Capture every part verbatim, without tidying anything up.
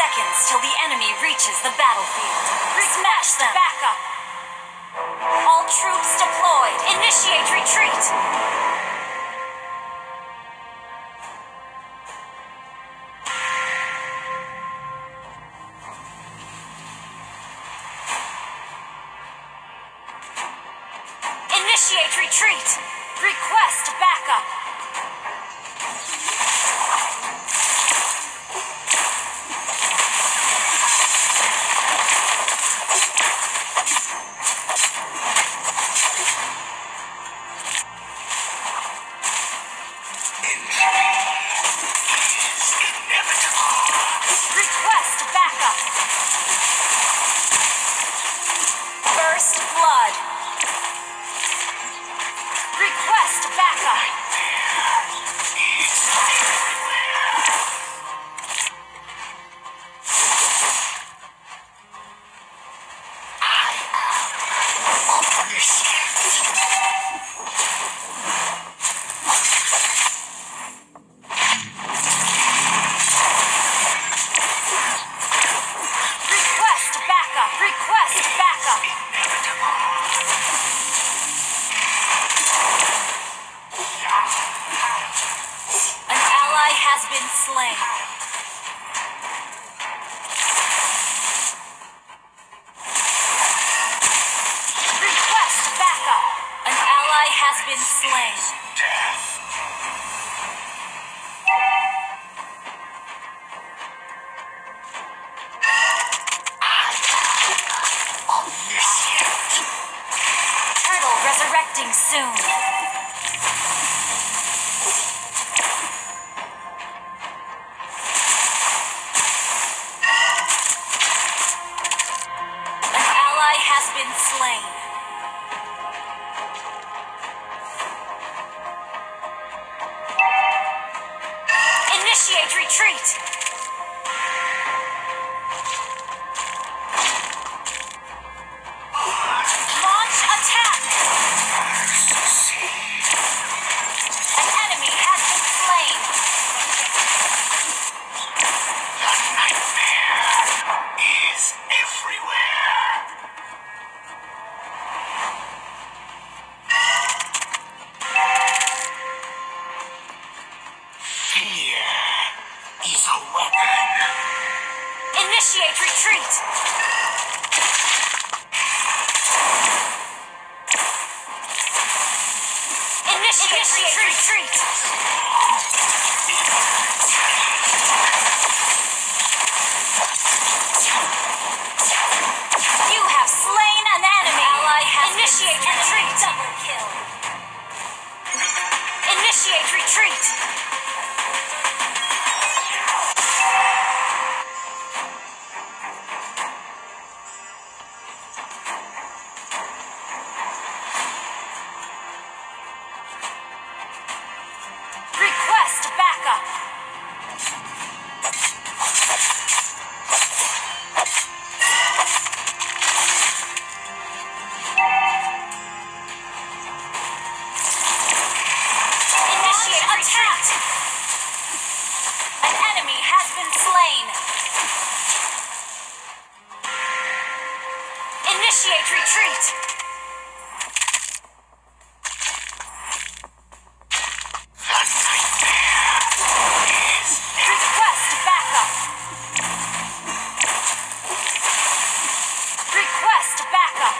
seconds till the enemy reaches the battlefield. Smash them! Back up! All troops deployed! Initiate retreat! Initiate retreat! Request backup! Request backup! First blood! Request backup! Request backup! Request backup! An ally has been slain. Request backup! An ally has been slain. Turtle resurrecting soon. An ally has been slain. Initiate retreat! Launch attack! An enemy has been slain. The nightmare is everywhere. Fear is a weapon. Initiate retreat! Initiate retreat! You have slain an enemy. Ally has initiate retreat. Double kill. Initiate retreat. Request backup. Initiate attack. An enemy has been slain. Initiate retreat. Request backup. Request backup.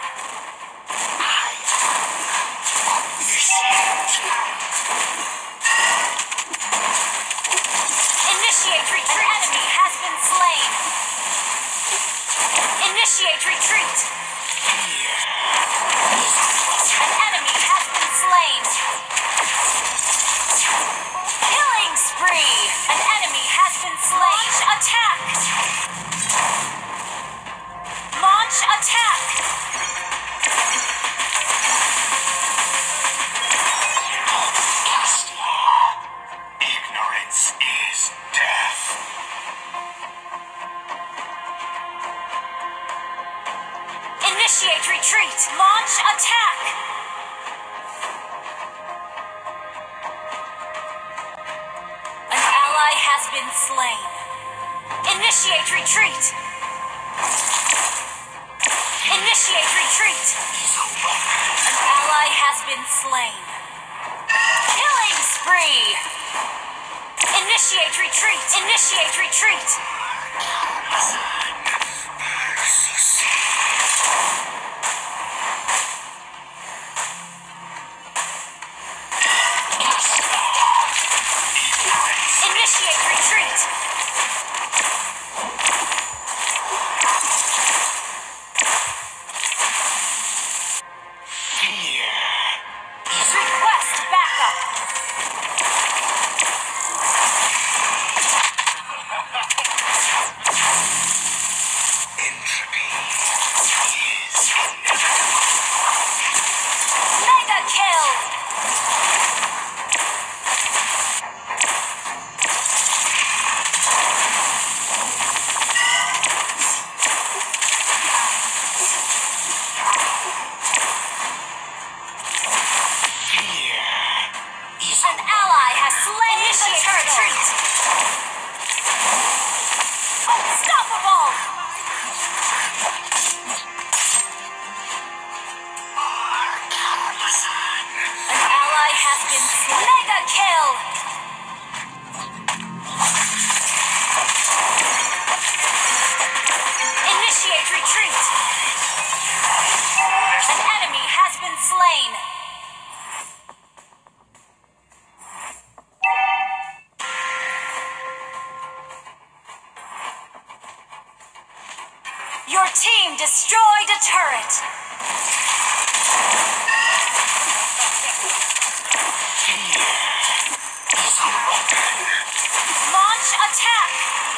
Initiate retreat. An enemy has been slain. Initiate retreat. An enemy has been slain. Killing spree. An enemy has been slain. Launch attack. Launch attack. Ignorance is death. Initiate retreat. Launch attack. An ally has been slain. Initiate retreat. Initiate retreat. An ally has been slain. Killing spree. Initiate retreat. Initiate retreat. Initiate retreat. Request backup. Entropy is inevitable. Mega kill. An ally has slain the retreat. Unstoppable. An ally has been slain. Mega kill. Initiate retreat. An enemy has been slain. Your team destroyed a turret. Launch attack.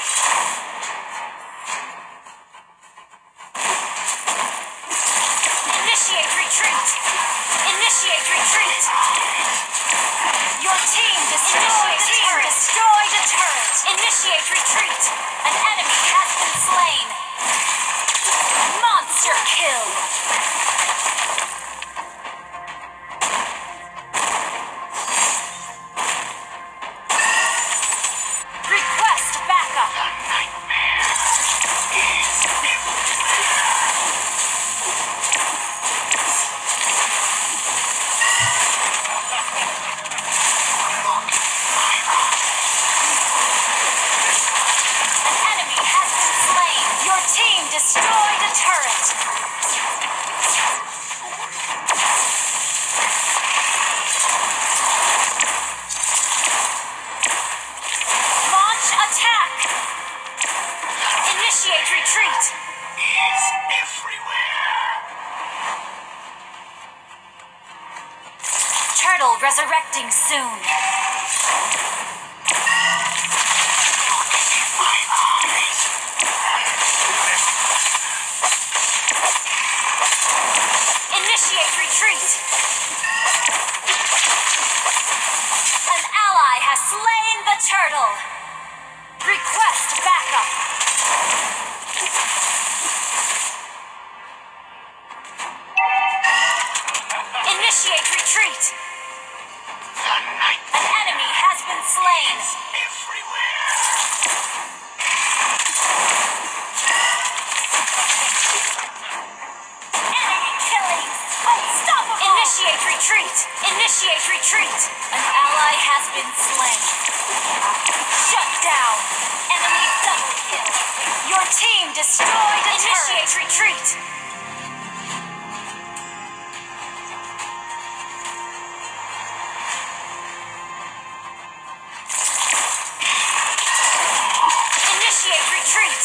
Initiate retreat. Initiate retreat. Your team destroyed a turret. Destroyed a turret. Initiate retreat. An enemy has been slain. Monster kill! Request backup! The nightmare is everywhere. An enemy has been slain. Your team destroyed a turret. Launch attack. Initiate retreat. Is everywhere. Turtle resurrecting soon. My eyes. Initiate retreat. An ally has slain the turtle. Request backup. Initiate retreat. The night An enemy has been slain. is everywhere. Enemy killing. Unstoppable. Initiate retreat. Initiate retreat. An ally has been slain. Shut down. Enemy double kill. Your team destroyed a turret. Initiate retreat. Initiate retreat.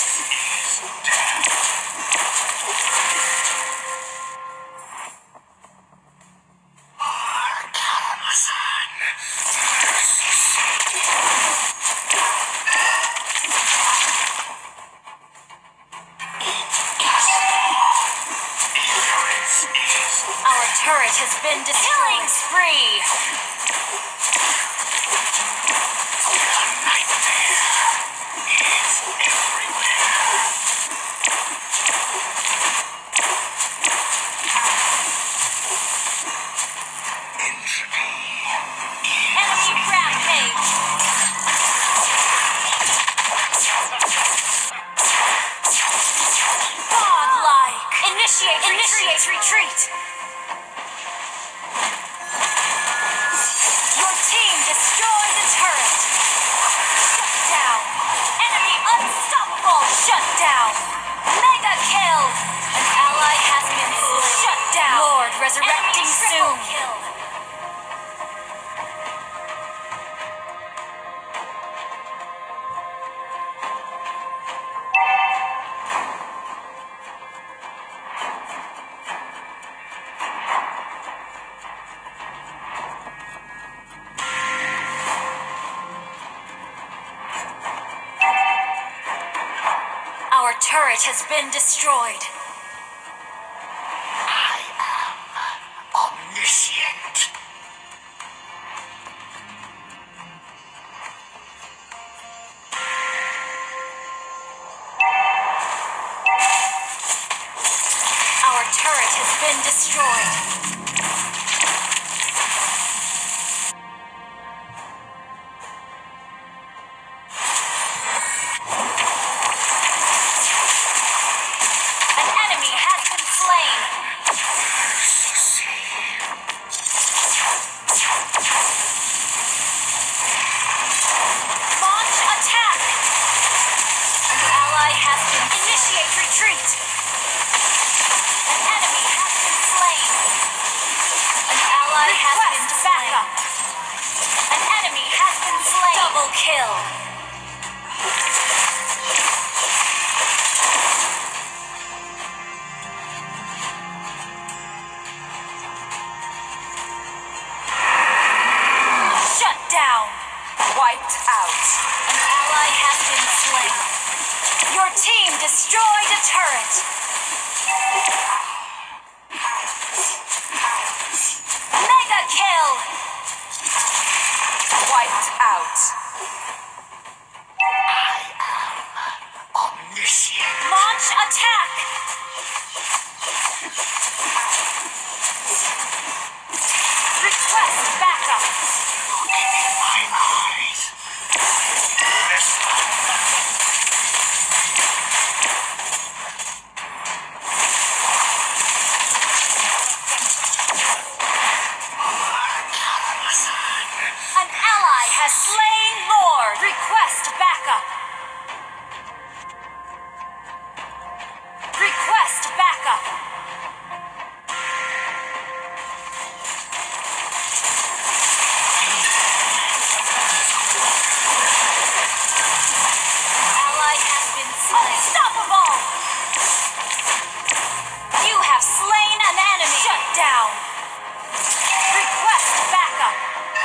Our turret has been destroyed. Killing spree. The nightmare is everywhere. Entropy is Enemy rampage. Initiate, initiate retreat. Your team destroyed the turret. Shut down. Enemy unstoppable. Shut down. Mega kill. An ally has been slain. Shut down. Lord resurrecting soon. Kill. Our turret has been destroyed. I am omniscient. Our turret has been destroyed. An enemy has been slain. Launch attack. An ally has been initiate retreat. An enemy has been slain. An ally has been backup. An enemy has been slain. Double kill. Shut down. Wiped out. An ally has been slain. Your team destroyed a turret. Mega kill. Wiped out. Omniscient. Launch attack. Request backup. My eyes. Listen. An ally has slain Lord. Request backup. Request backup. Ally has been slain. Unstoppable! You have slain an enemy. Shut down. Request backup.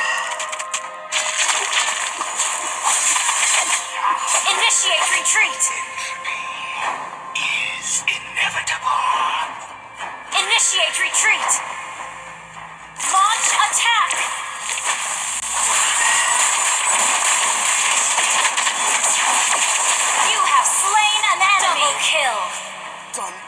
Initiate retreat. Is inevitable. Initiate retreat. Launch attack. You have slain an enemy. Double kill. Done